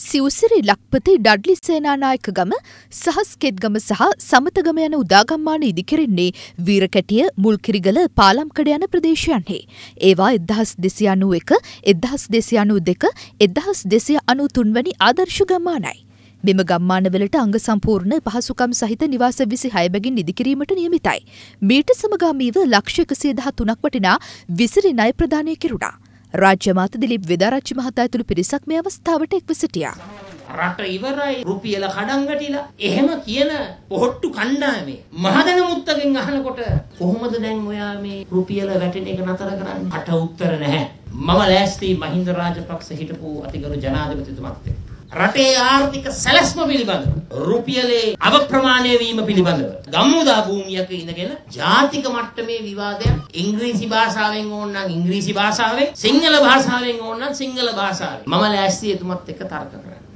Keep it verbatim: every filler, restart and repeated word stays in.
සිව්සිරි ලක්පති Dudley Senanayake ගම සහස්කෙත්ගම සහ සමතගම යන උදාගම්මාන ඉදිකෙරෙන්නේ වීරකැටිය මුල්කිරිගල පාලම්කඩ යන ප්‍රදේශයන්හි. ඒවා එක්දහස් දෙසිය අනූ එක, එක්දහස් දෙසිය අනූ දෙක, එක්දහස් දෙසිය අනූ තුන් වැනි ආදර්ශ ගම්මානයි. මෙම ගම්මානවලට අංග සම්පූර්ණ පහසුකම් සහිත නිවාස විසිහය බැගින් ඉදිකිරීමට නියමිතයි. මීට සමගාමීව ලක්ෂ එකසිය දහතුනක් වටිනා විසිරි ණය ප්‍රදානය කෙරුණා. රාජ්‍ය මාත දිලිප් වෙදාරච්චි මහතා ඇතුළු පිරිසක් මේ අවස්ථාවට එක්ව සිටියා. රට ඉවරයි රුපියල කඩන් වැටිලා එහෙම කියන පොහොට්ටු කණ්ඩායමේ මහදන මුත්තගෙන් අහනකොට කොහොමද දැන් ඔයා මේ රුපියල වැටෙන එක නතර කරන්නේ? අට උත්තර නැහැ. මම ලෑස්ති මහින්ද රාජපක්ෂ හිටපු අතිගරු ජනාධිපතිතුමත් එක්ක රටේ ආර්ථික සැලැස්ම පිළිබඳව රුපියලේ අවප්‍රමාණය වීම පිළිබඳව ගම්මුදා භූමියක ඉඳගෙන ජාතික මට්ටමේ විවාදයක් ඉංග්‍රීසි භාෂාවෙන් ඕන නම් ඉංග්‍රීසි භාෂාවෙන් සිංහල භාෂාවෙන් ඕන නම් සිංහල භාෂාවෙන් මම ලෑස්ති එතුමත් එක්ක තර්ක කරන්න.